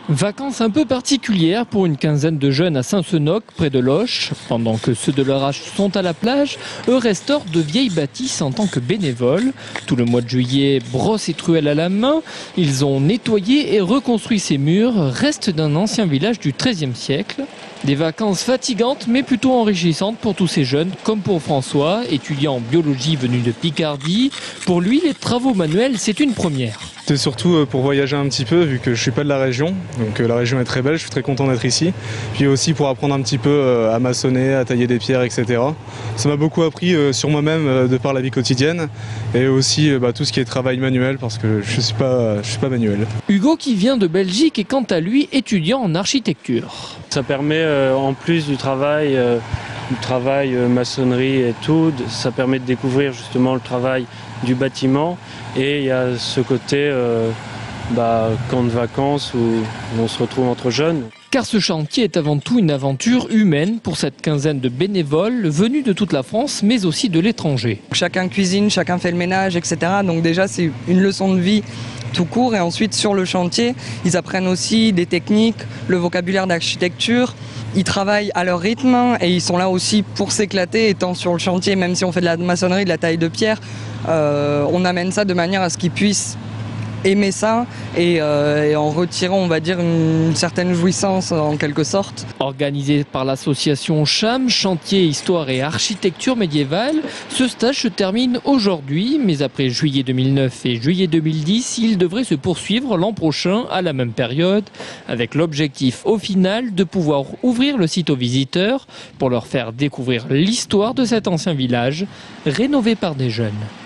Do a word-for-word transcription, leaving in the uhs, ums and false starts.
Vacances un peu particulières pour une quinzaine de jeunes à Saint-Senoc, près de Loches. Pendant que ceux de leur âge sont à la plage, eux restaurent de vieilles bâtisses en tant que bénévoles. Tout le mois de juillet, brosse et truelle à la main, ils ont nettoyé et reconstruit ces murs, restes d'un ancien village du treizième siècle. Des vacances fatigantes mais plutôt enrichissantes pour tous ces jeunes, comme pour François, étudiant en biologie venu de Picardie. Pour lui, les travaux manuels, c'est une première. C'est surtout pour voyager un petit peu, vu que je suis pas de la région, donc la région est très belle, je suis très content d'être ici. Puis aussi pour apprendre un petit peu à maçonner, à tailler des pierres, et cetera. Ça m'a beaucoup appris sur moi-même de par la vie quotidienne et aussi bah, tout ce qui est travail manuel, parce que je suis pas, je suis pas manuel. Hugo, qui vient de Belgique, est quant à lui étudiant en architecture. Ça permet euh, en plus du travail, euh, du travail euh, maçonnerie et tout, ça permet de découvrir justement le travail du bâtiment, et il y a ce côté euh, bah, camp de vacances où on se retrouve entre jeunes. Car ce chantier est avant tout une aventure humaine pour cette quinzaine de bénévoles venus de toute la France mais aussi de l'étranger. Chacun cuisine, chacun fait le ménage, et cetera. Donc déjà c'est une leçon de vie tout court, et ensuite sur le chantier ils apprennent aussi des techniques, le vocabulaire d'architecture. Ils travaillent à leur rythme et ils sont là aussi pour s'éclater étant sur le chantier. Même si on fait de la maçonnerie, de la taille de pierre, euh, on amène ça de manière à ce qu'ils puissent aimer ça et, euh, et en retirant, on va dire, une certaine jouissance en quelque sorte. Organisé par l'association CHAM, Chantier, Histoire et Architecture Médiévale, ce stage se termine aujourd'hui, mais après juillet deux mille neuf et juillet deux mille dix, il devrait se poursuivre l'an prochain à la même période, avec l'objectif au final de pouvoir ouvrir le site aux visiteurs pour leur faire découvrir l'histoire de cet ancien village rénové par des jeunes.